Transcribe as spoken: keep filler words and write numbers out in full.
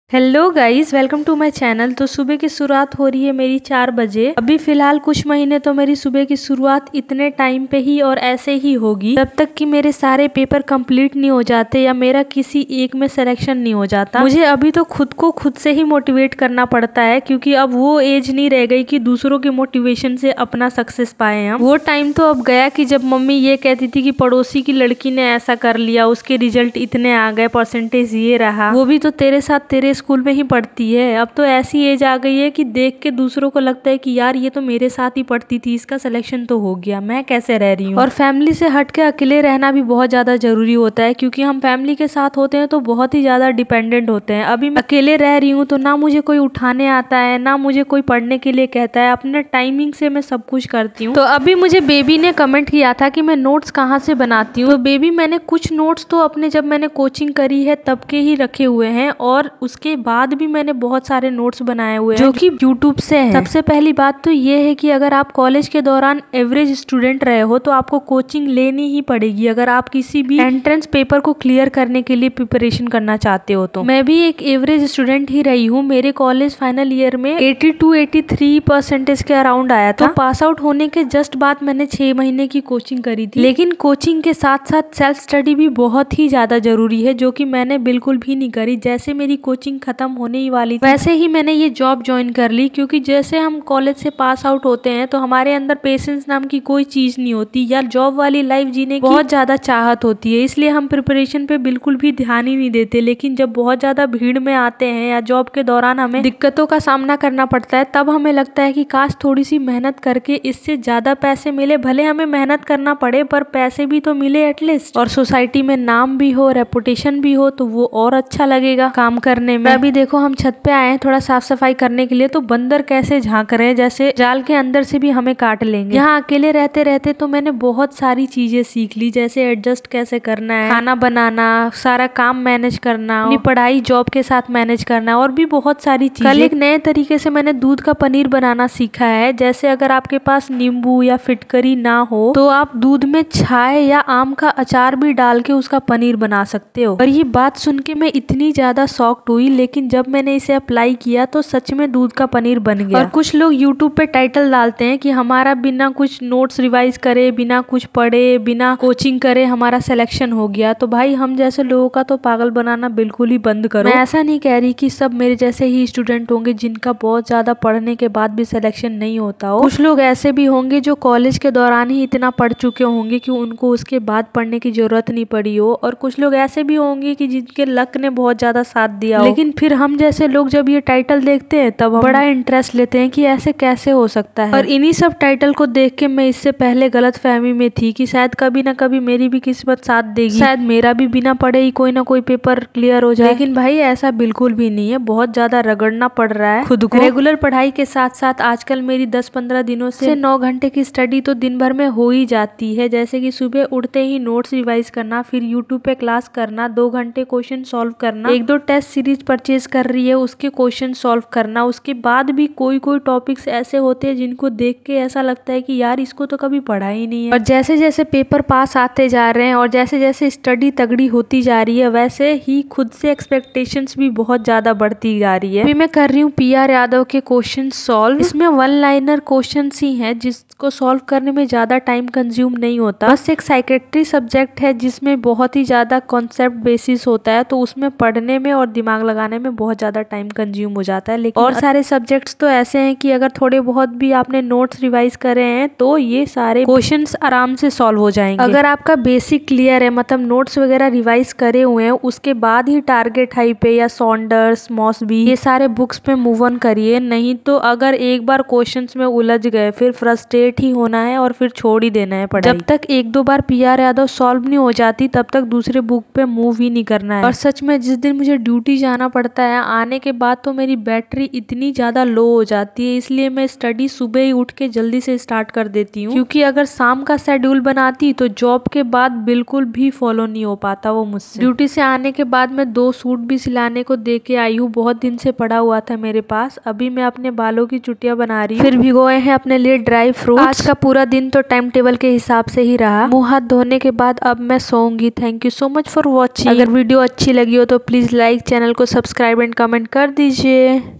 Hello guys, welcome to my channel. तो सुबह की शुरुआत हो रही है मेरी चार बजे। अभी फिलहाल कुछ महीने तो मेरी सुबह की शुरुआत इतने टाइम पे ही और ऐसे ही होगी जब तक कि मेरे सारे पेपर कंप्लीट नहीं हो जाते या मेरा किसी एक में सिलेक्शन नहीं हो जाता। मुझे अभी तो खुद को खुद से ही मोटिवेट करना पड़ता है, क्योंकि अब वो एज नहीं रह गई कि दूसरों के मोटिवेशन से अपना सक्सेस पाए हम। वो टाइम तो अब गया कि जब मम्मी ये कहती थी कि पड़ोसी की लड़की ने ऐसा कर लिया, उसके रिजल्ट इतने आ गए, परसेंटेज ये रहा, वो भी तो तेरे साथ तेरे स्कूल में ही पढ़ती है। अब तो ऐसी एज आ गई है कि देख के दूसरों को लगता है कि यार ये तो मेरे साथ ही पढ़ती थी, इसका सिलेक्शन तो हो गया, मैं कैसे रह रही हूँ। और फैमिली से हट के अकेले रहना भी बहुत ज्यादा जरूरी होता है, क्योंकि हम फैमिली के साथ होते हैं तो बहुत ही ज्यादा डिपेंडेंट होते हैं। अभी मैं अकेले रह रही हूँ तो ना मुझे कोई उठाने आता है, ना मुझे कोई पढ़ने के लिए कहता है। अपने टाइमिंग से मैं सब कुछ करती हूँ। तो अभी मुझे बेबी ने कमेंट किया था कि मैं नोट्स कहाँ से बनाती हूँ। तो बेबी, मैंने कुछ नोट्स तो अपने जब मैंने कोचिंग करी है तब के ही रखे हुए हैं, और उसके बाद भी मैंने बहुत सारे नोट्स बनाए हुए हैं जो कि यूट्यूब से हैं। सबसे पहली बात तो ये है कि अगर आप कॉलेज के दौरान एवरेज स्टूडेंट रहे हो तो आपको कोचिंग लेनी ही पड़ेगी, अगर आप किसी भी एंट्रेंस पेपर को क्लियर करने के लिए प्रिपरेशन करना चाहते हो तो। मैं भी एक एवरेज स्टूडेंट ही रही हूँ। मेरे कॉलेज फाइनल ईयर में eighty two eighty three percentage के अराउंड आया था। तो पास आउट होने के जस्ट बाद मैंने छह महीने की कोचिंग करी थी। लेकिन कोचिंग के साथ साथ सेल्फ स्टडी भी बहुत ही ज्यादा जरूरी है, जो कि मैंने बिल्कुल भी नहीं करी। जैसे मेरी कोचिंग खत्म होने ही वाली थी वैसे ही मैंने ये जॉब ज्वाइन कर ली, क्योंकि जैसे हम कॉलेज से पास आउट होते हैं तो हमारे अंदर पेशेंस नाम की कोई चीज नहीं होती, या जॉब वाली लाइफ जीने की बहुत ज्यादा चाहत होती है, इसलिए हम प्रिपरेशन पे बिल्कुल भी ध्यान ही नहीं देते। लेकिन जब बहुत ज्यादा भीड़ में आते हैं या जॉब के दौरान हमें दिक्कतों का सामना करना पड़ता है, तब हमें लगता है कि काश थोड़ी सी मेहनत करके इससे ज्यादा पैसे मिले, भले हमें मेहनत करना पड़े पर पैसे भी तो मिले एटलीस्ट, और सोसाइटी में नाम भी हो, रेपुटेशन भी हो, तो वो और अच्छा लगेगा काम करने में। अभी देखो हम छत पे आए हैं थोड़ा साफ सफाई करने के लिए, तो बंदर कैसे झांक रहे हैं जैसे जाल के अंदर से भी हमें काट लेंगे। यहाँ अकेले रहते रहते तो मैंने बहुत सारी चीजें सीख ली, जैसे एडजस्ट कैसे करना है, खाना बनाना, सारा काम मैनेज करना, अपनी पढ़ाई जॉब के साथ मैनेज करना, और भी बहुत सारी चीजें। कल एक नए तरीके से मैंने दूध का पनीर बनाना सीखा है। जैसे अगर आपके पास नींबू या फिटकरी ना हो तो आप दूध में छाछ या आम का अचार भी डाल के उसका पनीर बना सकते हो। और ये बात सुन के मैं इतनी ज्यादा शॉक्ड हुई, लेकिन जब मैंने इसे अप्लाई किया तो सच में दूध का पनीर बन गया। और कुछ लोग यूट्यूब पे टाइटल डालते हैं कि हमारा बिना कुछ नोट्स रिवाइज करे, बिना कुछ पढ़े, बिना कोचिंग करे हमारा सिलेक्शन हो गया। तो भाई हम जैसे लोगों का तो पागल बनाना बिल्कुल ही बंद करो। मैं ऐसा नहीं कह रही कि सब मेरे जैसे ही स्टूडेंट होंगे जिनका बहुत ज्यादा पढ़ने के बाद भी सिलेक्शन नहीं होता हो। कुछ लोग ऐसे भी होंगे जो कॉलेज के दौरान ही इतना पढ़ चुके होंगे कि उनको उसके बाद पढ़ने की जरूरत नहीं पड़ी हो, और कुछ लोग ऐसे भी होंगे कि जिनके लक ने बहुत ज्यादा साथ दिया हो। लेकिन फिर हम जैसे लोग जब ये टाइटल देखते हैं तब हम बड़ा इंटरेस्ट लेते हैं कि ऐसे कैसे हो सकता है। और इन्हीं सब टाइटल को देख के मैं इससे पहले गलत फहमी में थी कि शायद कभी ना कभी मेरी भी किस्मत साथ देगी, शायद मेरा भी बिना पढ़े ही कोई ना कोई पेपर क्लियर हो जाए। लेकिन भाई ऐसा बिल्कुल भी नहीं है, बहुत ज्यादा रगड़ना पड़ रहा है खुद को। रेगुलर पढ़ाई के साथ साथ आजकल मेरी दस पंद्रह दिनों से नौ घंटे की स्टडी तो दिन भर में हो ही जाती है। जैसे कि सुबह उठते ही नोट्स रिवाइज करना, फिर यूट्यूब पे क्लास करना, दो घंटे क्वेश्चन सॉल्व करना, एक दो टेस्ट सीरीज परचेज कर रही है उसके क्वेश्चन सॉल्व करना। उसके बाद भी कोई कोई टॉपिक्स ऐसे होते हैं जिनको देख के ऐसा लगता है कि यार इसको तो कभी पढ़ा ही नहीं है। और जैसे जैसे पेपर पास आते जा रहे हैं और जैसे जैसे स्टडी तगड़ी होती जा रही है, वैसे ही खुद से एक्सपेक्टेशंस भी बहुत ज्यादा बढ़ती जा रही है। अभी मैं कर रही हूँ पी आर यादव के क्वेश्चन सॉल्व। इसमें वन लाइनर क्वेश्चन ही हैं जिसको सॉल्व करने में ज्यादा टाइम कंज्यूम नहीं होता। बस एक साइकेट्री सब्जेक्ट है जिसमें बहुत ही ज्यादा कॉन्सेप्ट बेसिस होता है, तो उसमें पढ़ने में और दिमाग लगाने में बहुत ज्यादा टाइम कंज्यूम हो जाता है। लेकिन और सारे सब्जेक्ट्स तो ऐसे हैं कि अगर थोड़े बहुत भी आपने नोट्स रिवाइज करे हैं तो ये सारे क्वेश्चंस आराम से सॉल्व हो जाएंगे। अगर आपका बेसिक क्लियर है, मतलब नोट्स वगैरह रिवाइज करे हुए हैं, उसके बाद ही टारगेट हाई पे या सॉन्डर्स, मॉसबी, ये सारे बुक्स पे मूव ऑन करिए। नहीं तो अगर एक बार क्वेश्चंस में उलझ गए फिर फ्रस्ट्रेट ही होना है और फिर छोड़ ही देना है पढ़ाई। जब तक एक दो बार पी आर यादव सॉल्व नहीं हो जाती तब तक दूसरे बुक पे मूव ही नहीं करना है। और सच में जिस दिन मुझे ड्यूटी जाना पड़ता है, आने के बाद तो मेरी बैटरी इतनी ज्यादा लो हो जाती है, इसलिए मैं स्टडी सुबह ही उठ के जल्दी से स्टार्ट कर देती हूँ। क्योंकि अगर शाम का शेड्यूल बनाती तो जॉब के बाद बिल्कुल भी फॉलो नहीं हो पाता वो मुझसे। ड्यूटी से आने के बाद मैं दो सूट भी सिलाने को दे के आई हूँ, बहुत दिन से पड़ा हुआ था मेरे पास। अभी मैं अपने बालों की चुटिया बना रही हूँ, फिर भिगोए हैं अपने लिए ड्राई फ्रूट। आज का पूरा दिन तो टाइम टेबल के हिसाब से ही रहा। मुंह हाथ धोने के बाद अब मैं सोऊंगी। Thank you so much for watching. अगर वीडियो अच्छी लगी हो तो प्लीज लाइक, चैनल को सब्सक्राइब एंड कमेंट कर दीजिए।